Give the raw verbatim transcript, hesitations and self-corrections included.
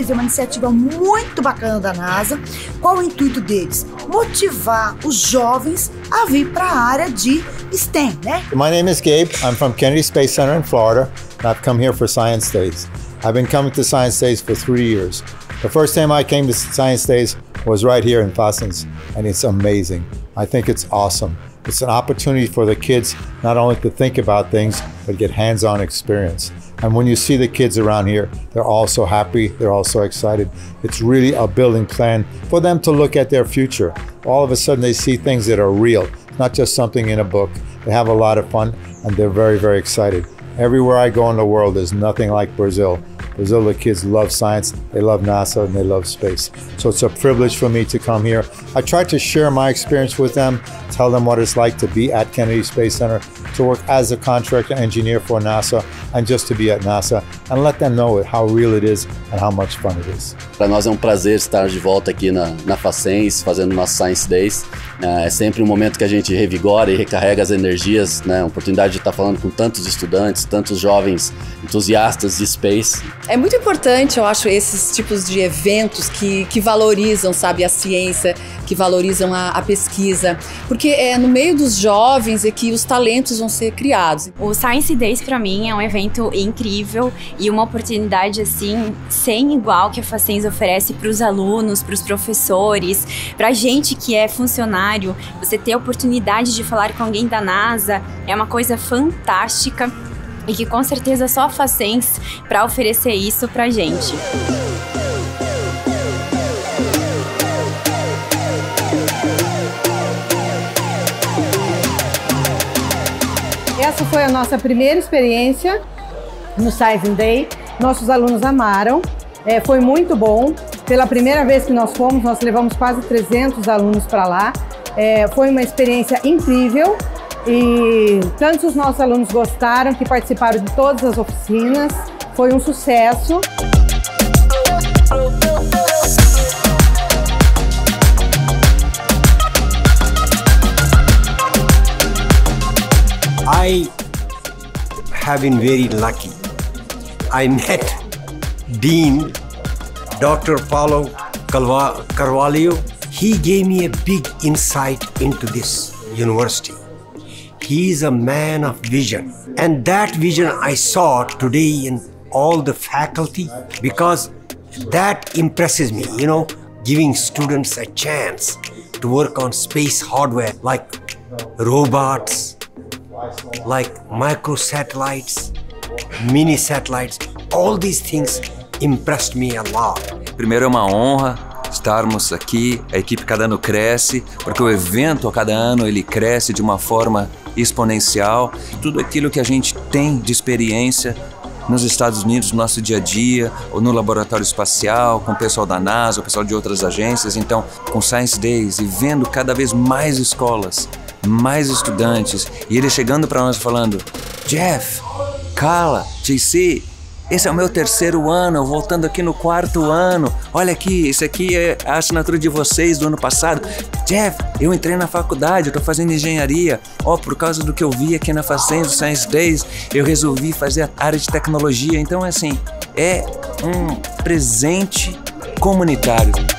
Days é uma iniciativa muito bacana da NASA. Qual o intuito deles? Motivar os jovens a vir para a área de STEM, né? My name is Gabe. I'm from Kennedy Space Center in Florida, and I've come here for Science Days. I've been coming to Science Days for three years. The first time I came to Science Days was right here in Fassens, and it's amazing. I think it's awesome. It's an opportunity for the kids not only to think about things, but get hands-on experience. And when you see the kids around here, they're all so happy, they're all so excited. It's really a building plan for them to look at their future. All of a sudden they see things that are real, not just something in a book. They have a lot of fun and they're very, very excited. Everywhere I go in the world, there's nothing like Brazil. Brazil, the kids love science, they love NASA, and they love space. So it's a privilege for me to come here. I try to share my experience with them, tell them what it's like to be at Kennedy Space Center, to work as a contractor engineer for NASA, and just to be at NASA, and let them know how real it is and how much fun it is. Para nós é um prazer estar de volta aqui na, na Fassens, fazendo nosso Science Days. É sempre um momento que a gente revigora e recarrega as energias, né? A oportunidade de estar falando com tantos estudantes, tantos jovens entusiastas de space. É muito importante, eu acho, esses tipos de eventos que, que valorizam, sabe, a ciência, que valorizam a, a pesquisa, porque é no meio dos jovens é que os talentos vão ser criados. O Science Days, para mim, é um evento incrível e uma oportunidade, assim, sem igual que a Fassens oferece para os alunos, para os professores, para a gente que é funcionário. Você ter a oportunidade de falar com alguém da NASA é uma coisa fantástica e que com certeza só a Fassens para oferecer isso pra gente. Essa foi a nossa primeira experiência no Science Day. Nossos alunos amaram, é, foi muito bom. Pela primeira vez que nós fomos, nós levamos quase trezentos alunos para lá. É, foi uma experiência incrível e tantos os nossos alunos gostaram que participaram de todas as oficinas. Foi um sucesso. I have been very lucky. I met Dean Doctor Paulo Carvalho. He gave me a big insight into this university. He is a man of vision. And that vision I saw today in all the faculty, because that impresses me, you know, giving students a chance to work on space hardware like robots, like microsatellites, mini satellites. All these things impressed me a lot. Primeiro é uma honra estarmos aqui, a equipe cada ano cresce, porque o evento a cada ano ele cresce de uma forma exponencial. Tudo aquilo que a gente tem de experiência nos Estados Unidos, no nosso dia a dia, ou no laboratório espacial, com o pessoal da NASA, o pessoal de outras agências. Então, com Science Days e vendo cada vez mais escolas, mais estudantes, e eles chegando para nós falando: Jeff, Carla, J C, esse é o meu terceiro ano, voltando aqui no quarto ano. Olha aqui, esse aqui é a assinatura de vocês do ano passado. Jeff, eu entrei na faculdade, eu tô fazendo engenharia. Ó, oh, por causa do que eu vi aqui na Fassens, do Science Days, eu resolvi fazer a área de tecnologia. Então, assim, é um presente comunitário.